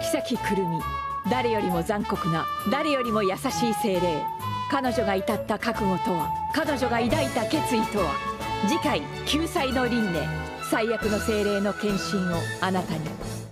崎くるみ、誰よりも残酷な、誰よりも優しい精霊。彼女が至った覚悟とは、彼女が抱いた決意とは。次回、救済の輪廻、最悪の精霊の献身をあなたに。